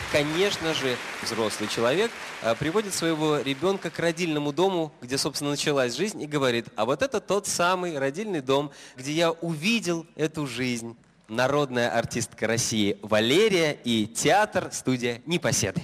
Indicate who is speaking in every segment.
Speaker 1: конечно же, взрослый человек приводит своего ребенка к родильному дому, где, собственно, началась жизнь, и говорит: а вот это тот самый родильный дом, где я увидел эту жизнь. Народная артистка России Валерия и театр, студия «Непоседы».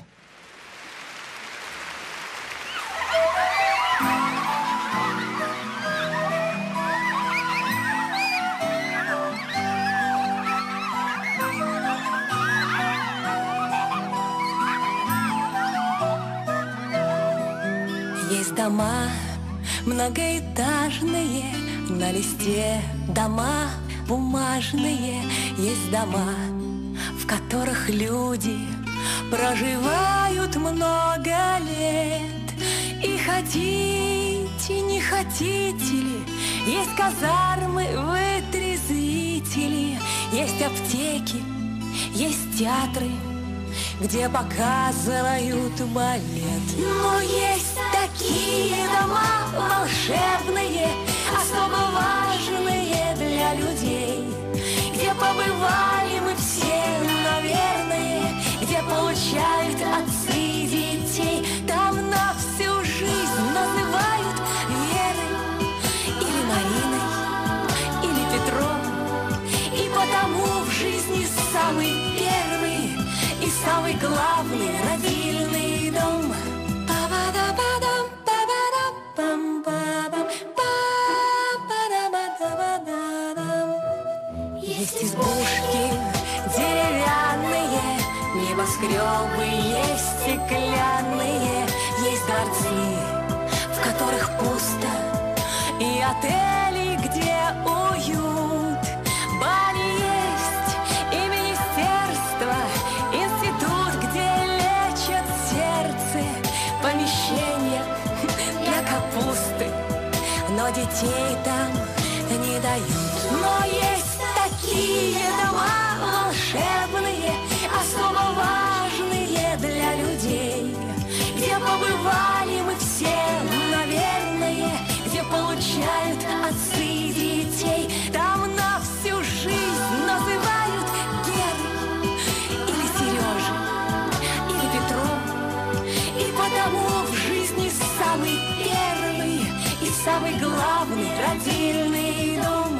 Speaker 2: Есть дома многоэтажные, на листе дома бумажные. Есть дома, в которых люди проживают много лет. И хотите, не хотите ли, есть казармы, вытрезвители, есть аптеки, есть театры, где показывают балет. Но есть такие дома волшебные, особо важные для людей, где побывали мы все, наверное, где получают отцы детей. Там на всю жизнь называют Верой или Мариной, или Петром. И потому в жизни самый первый и самый главный родильный дом. Есть избушки деревянные, небоскребы есть стеклянные, есть дворцы, в которых пусто, и отели, где уют. Бани есть и министерство, институт, где лечат сердце, помещение для капусты, но детей там не дают. Но есть такие дома волшебные, особо важные для людей, где побывали мы все, наверное, где получают отцы детей. Там на всю жизнь называют Герой или Сережей, или Петром. И потому в жизни самый первый и самый главный родильный дом.